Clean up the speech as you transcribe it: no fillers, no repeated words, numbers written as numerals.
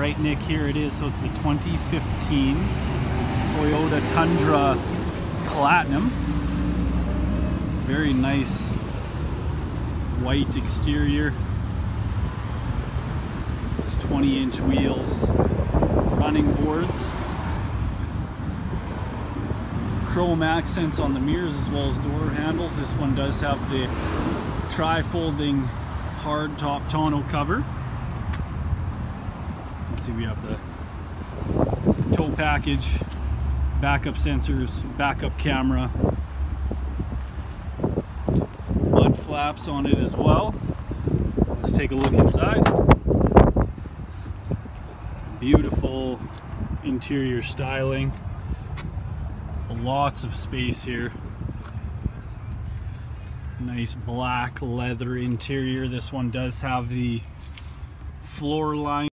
right, Nick, here it is. So it's the 2015 Toyota Tundra Platinum. Very nice white exterior. It's 20-inch wheels, running boards, chrome accents on the mirrors as well as door handles. This one does have the tri-folding hard top tonneau cover. You can see we have the tow package, backup sensors, backup camera, mud flaps on it as well. Let's take a look inside. Beautiful interior styling, lots of space here. Nice black leather interior. This one does have the floor line